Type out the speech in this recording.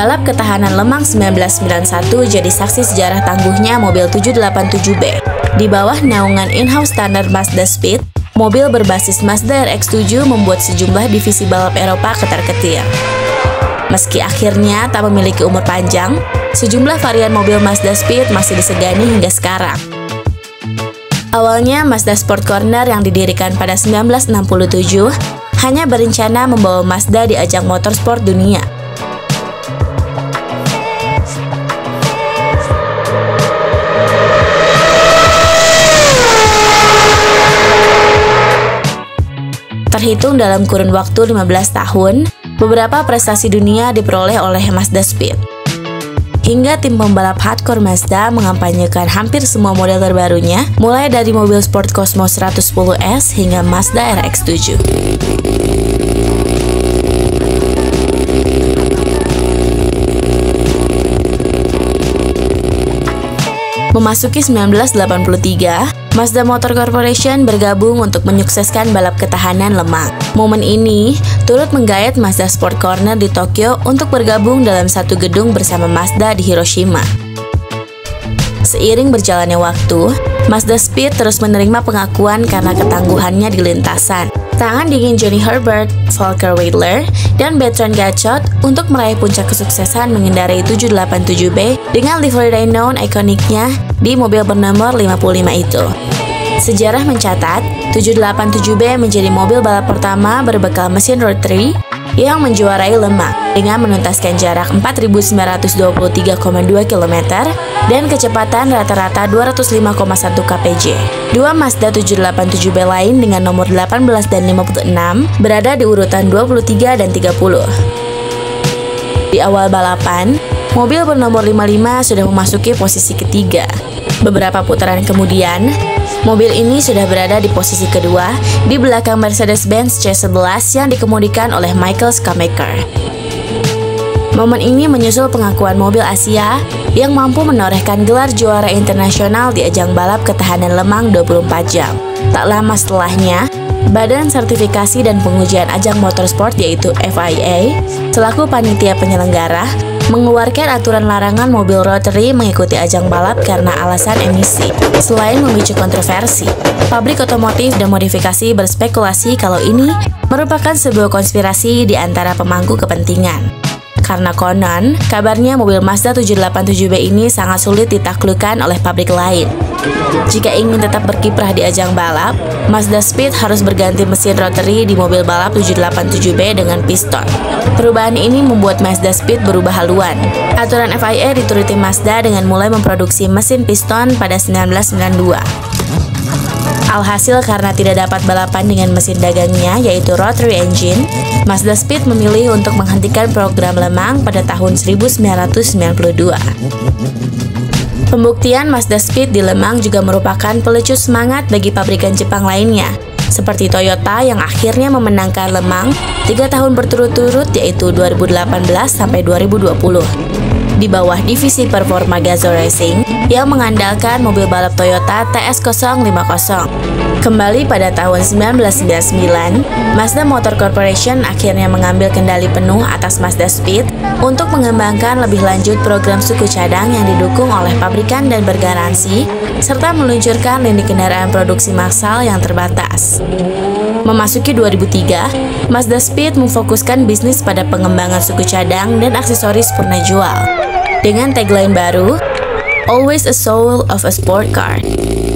Balap ketahanan Lemang 1991 jadi saksi sejarah tangguhnya mobil 787B. Di bawah naungan in-house standar Mazda Speed, mobil berbasis Mazda RX-7 membuat sejumlah divisi balap Eropa ketar-ketir. Meski akhirnya tak memiliki umur panjang, sejumlah varian mobil Mazda Speed masih disegani hingga sekarang. Awalnya Mazda Sport Corner yang didirikan pada 1967 hanya berencana membawa Mazda di ajang motorsport dunia. Terhitung dalam kurun waktu 15 tahun, beberapa prestasi dunia diperoleh oleh Mazda Speed. Hingga tim pembalap hardcore Mazda mengampanyekan hampir semua model terbarunya, mulai dari mobil sport Cosmos 110S hingga Mazda RX-7. Memasuki 1983, Mazda Motor Corporation bergabung untuk menyukseskan balap ketahanan Lemang. Momen ini turut menggait Mazda Sport Corner di Tokyo untuk bergabung dalam satu gedung bersama Mazda di Hiroshima. Seiring berjalannya waktu, Mazda Speed terus menerima pengakuan karena ketangguhannya di lintasan. Tangan dingin Johnny Herbert, Volker Wheeler, dan Bertrand Gachot untuk meraih puncak kesuksesan mengendarai 787B dengan livery rhino ikoniknya di mobil bernomor 55 itu. Sejarah mencatat, 787B menjadi mobil balap pertama berbekal mesin rotary yang menjuarai Lemang dengan menuntaskan jarak 4.923,2 km dan kecepatan rata-rata 205,1 kpj. Dua Mazda 787B lain dengan nomor 18 dan 56 berada di urutan 23 dan 30. Di awal balapan, mobil bernomor 55 sudah memasuki posisi ketiga. Beberapa putaran kemudian, mobil ini sudah berada di posisi kedua di belakang Mercedes-Benz C11 yang dikemudikan oleh Michael Schumacher. Momen ini menyusul pengakuan mobil Asia yang mampu menorehkan gelar juara internasional di ajang balap ketahanan Lemang 24 jam. Tak lama setelahnya, Badan Sertifikasi dan Pengujian Ajang Motorsport yaitu FIA, selaku panitia penyelenggara, mengeluarkan aturan larangan mobil rotary mengikuti ajang balap karena alasan emisi. Selain memicu kontroversi, pabrik otomotif dan modifikasi berspekulasi kalau ini merupakan sebuah konspirasi di antara pemangku kepentingan. Karena konon, kabarnya mobil Mazda 787B ini sangat sulit ditaklukkan oleh pabrik lain. Jika ingin tetap berkiprah di ajang balap, Mazda Speed harus berganti mesin rotary di mobil balap 787B dengan piston. Perubahan ini membuat Mazda Speed berubah haluan. Aturan FIA dituruti Mazda dengan mulai memproduksi mesin piston pada 1992. Alhasil karena tidak dapat balapan dengan mesin dagangnya yaitu rotary engine, Mazda Speed memilih untuk menghentikan program Lemang pada tahun 1992. Pembuktian Mazda Speed di Lemang juga merupakan pelecut semangat bagi pabrikan Jepang lainnya, seperti Toyota yang akhirnya memenangkan Lemang 3 tahun berturut-turut yaitu 2018 sampai 2020. Di bawah divisi Performa Gazoo Racing yang mengandalkan mobil balap Toyota TS050. Kembali pada tahun 1999, Mazda Motor Corporation akhirnya mengambil kendali penuh atas Mazda Speed untuk mengembangkan lebih lanjut program suku cadang yang didukung oleh pabrikan dan bergaransi, serta meluncurkan lini kendaraan produksi massal yang terbatas. Memasuki 2003, Mazda Speed memfokuskan bisnis pada pengembangan suku cadang dan aksesoris purna jual. Dengan tagline baru, Always a Soul of a Sport Car.